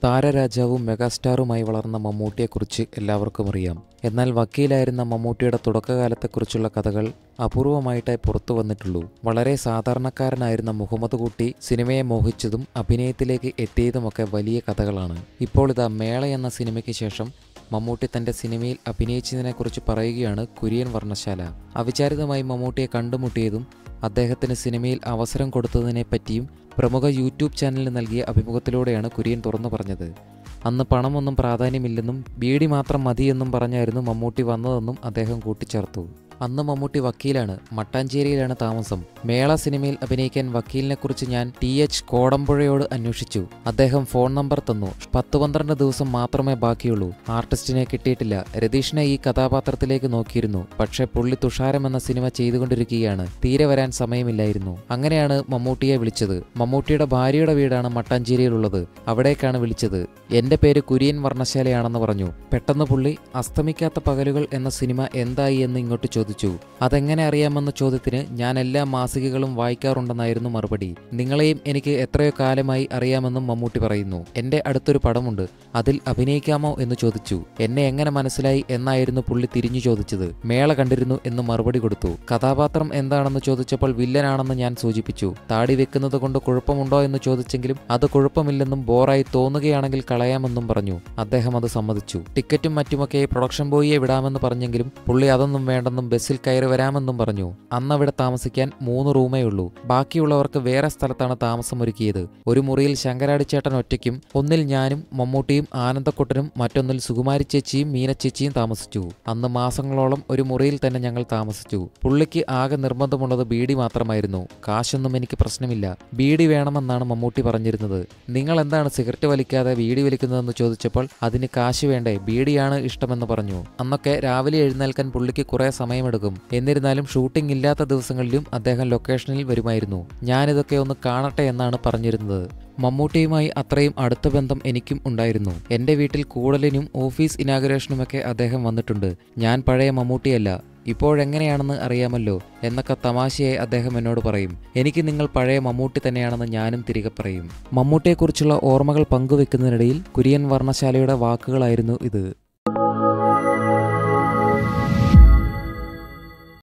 താരരാജാവും മെഗാസ്റ്റാറുമായി വളർന്ന മമ്മൂട്ടിയെക്കുറിച്ച് എല്ലാവർക്കും അറിയാം. എന്നാൽ വക്കീലായിരുന്ന മമ്മൂട്ടിയുടെ തുടക്കകാലത്തെക്കുറിച്ചുള്ള കഥകൾ അപൂർവമായിട്ടേ പുറത്തു വന്നിട്ടുള്ളൂ. വളരെ സാധാരണക്കാരനായിരുന്ന മുഹമ്മദ് കുട്ടി സിനിമയെ മോഹിച്ചതും അഭിനയത്തിലേക്ക് എത്തിയതുമൊക്കെ വലിയ കഥകളാണ്. ഇപ്പോൾ ഇതാ മേള എന്ന സിനിമയ്ക്ക് ശേഷം മമ്മൂട്ടി തൻ്റെ സിനിമയിൽ അഭിനയിച്ചതിനെക്കുറിച്ച് പറയുകയാണ് കുര്യൻ വർണ്ണശാല. അവിചാരിതമായി മമ്മൂട്ടിയെ കണ്ടുമുട്ടിയതും അദ്ദേഹത്തിന് സിനിമയിൽ അവസരം കൊടുത്തതിനെപ്പറ്റിയും പ്രമുഖ യൂട്യൂബ് ചാനലിന് നൽകിയ അഭിമുഖത്തിലൂടെയാണ് കുര്യൻ തുറന്നു പറഞ്ഞത്. അന്ന് പണമൊന്നും പ്രാധാന്യമില്ലെന്നും ബീഡി മാത്രം മതിയെന്നും പറഞ്ഞായിരുന്നു മമ്മൂട്ടി വന്നതെന്നും അദ്ദേഹം കൂട്ടിച്ചേർത്തു. അന്ന് മമ്മൂട്ടി വക്കീലാണ്, മട്ടാഞ്ചേരിയിലാണ് താമസം. മേള സിനിമയിൽ അഭിനയിക്കാൻ വക്കീലിനെക്കുറിച്ച് ഞാൻ TH കോടമ്പുഴയോട് അന്വേഷിച്ചു. അദ്ദേഹം ഫോൺ നമ്പർ തന്നു. 10-12 ദിവസം മാത്രമേ ബാക്കിയുള്ളൂ. ആർട്ടിസ്റ്റിനെ കിട്ടിയിട്ടില്ല. രതീഷിനെ ഈ കഥാപാത്രത്തിലേക്ക് നോക്കിയിരുന്നു. പക്ഷേ പുള്ളി തുഷാരം എന്ന സിനിമ ചെയ്തുകൊണ്ടിരിക്കുകയാണ്. തീരെ വരാൻ സമയമില്ലായിരുന്നു. അങ്ങനെയാണ് മമ്മൂട്ടിയെ വിളിച്ചത്. മമ്മൂട്ടിയുടെ ഭാര്യയുടെ വീടാണ് മട്ടാഞ്ചേരിയിലുള്ളത്. അവിടേക്കാണ് വിളിച്ചത്. എൻ്റെ പേര് കുര്യൻ വർണ്ണശാലയാണെന്ന് പറഞ്ഞു. പെട്ടെന്ന് പുള്ളി അസ്തമിക്കാത്ത പകലുകൾ എന്ന സിനിമ എന്തായി എന്ന് ഇങ്ങോട്ട് ചോദിച്ചു. അതെങ്ങനെ അറിയാമെന്ന ചോദ്യത്തിന് ഞാൻ എല്ലാ മാസികകളും വായിക്കാറുണ്ടെന്നായിരുന്നു മറുപടി. നിങ്ങളെയും എനിക്ക് എത്രയോ കാലമായി അറിയാമെന്നും മമ്മൂട്ടി പറയുന്നു. എൻ്റെ അടുത്തൊരു പടമുണ്ട്, അതിൽ അഭിനയിക്കാമോ എന്ന് ചോദിച്ചു. എന്നെ എങ്ങനെ മനസ്സിലായി എന്നായിരുന്നു പുള്ളി തിരിഞ്ഞു ചോദിച്ചത്. മേള കണ്ടിരുന്നു എന്ന് മറുപടി കൊടുത്തു. കഥാപാത്രം എന്താണെന്ന് ചോദിച്ചപ്പോൾ വില്ലനാണെന്ന് ഞാൻ സൂചിപ്പിച്ചു. താടി വെക്കുന്നത് കൊണ്ട് കുഴപ്പമുണ്ടോ എന്ന് ചോദിച്ചെങ്കിലും അത് കുഴപ്പമില്ലെന്നും ബോറായി തോന്നുകയാണെങ്കിൽ കളയാമെന്നും പറഞ്ഞു. അദ്ദേഹം അത് സമ്മതിച്ചു. ടിക്കറ്റും മറ്റുമൊക്കെ പ്രൊഡക്ഷൻ ബോയിയെ വിടാമെന്ന് പറഞ്ഞെങ്കിലും പുള്ളി അതൊന്നും വേണ്ടെന്നും ബസ്സിൽ കയറി വരാമെന്നും പറഞ്ഞു. അന്നവിടെ താമസിക്കാൻ 3 റൂമേ ഉള്ളൂ. ബാക്കിയുള്ളവർക്ക് വേറെ സ്ഥലത്താണ് താമസമൊരുക്കിയത്. ഒരു മുറിയിൽ ശങ്കരാടിച്ചേട്ടൻ ഒറ്റയ്ക്കും, ഒന്നിൽ ഞാനും മമ്മൂട്ടിയും ആനന്ദക്കുട്ടനും മറ്റൊന്നിൽ സുകുമാരി ചേച്ചിയും മീന ചേച്ചിയും താമസിച്ചു. അന്ന് മാസങ്ങളോളം ഒരു മുറിയിൽ തന്നെ ഞങ്ങൾ താമസിച്ചു. പുള്ളിക്ക് ആകെ നിർബന്ധമുള്ളത് ബീഡി മാത്രമായിരുന്നു. കാശൊന്നും എനിക്ക് പ്രശ്നമില്ല, ബീഡി വേണമെന്നാണ് മമ്മൂട്ടി പറഞ്ഞിരുന്നത്. നിങ്ങൾ എന്താണ് സിഗരറ്റ് വലിക്കാതെ ബീഡി വലിക്കുന്നതെന്ന് ചോദിച്ചപ്പോൾ അതിന് കാശ് വേണ്ടേ, ബീഡിയാണ് ഇഷ്ടമെന്ന് പറഞ്ഞു. അന്നൊക്കെ രാവിലെ എഴുന്നേൽക്കാൻ പുള്ളിക്ക് കുറെ സമയമെടുക്കും. എന്നിരുന്നാലും ഷൂട്ടിംഗ് ഇല്ലാത്ത ദിവസങ്ങളിലും അദ്ദേഹം ലൊക്കേഷനിൽ വരുമായിരുന്നു. ഞാനിതൊക്കെ ഒന്ന് കാണട്ടെ എന്നാണ് പറഞ്ഞിരുന്നത്. മമ്മൂട്ടിയുമായി അത്രയും അടുത്ത ബന്ധം എനിക്കും ഉണ്ടായിരുന്നു. എൻ്റെ വീട്ടിൽ കൂടലിനും ഓഫീസ് ഇനാഗുറേഷനുമൊക്കെ അദ്ദേഹം വന്നിട്ടുണ്ട്. ഞാൻ പഴയ മമ്മൂട്ടിയല്ല, ഇപ്പോഴെങ്ങനെയാണെന്ന് അറിയാമല്ലോ എന്നൊക്കെ തമാശയായി അദ്ദേഹം എന്നോട് പറയും. എനിക്ക് നിങ്ങൾ പഴയ മമ്മൂട്ടി തന്നെയാണെന്ന് ഞാനും തിരികെ പറയും. മമ്മൂട്ടിയെക്കുറിച്ചുള്ള ഓർമ്മകൾ പങ്കുവെക്കുന്നതിനിടയിൽ കുര്യൻ വർണ്ണശാലയുടെ വാക്കുകളായിരുന്നു ഇത്.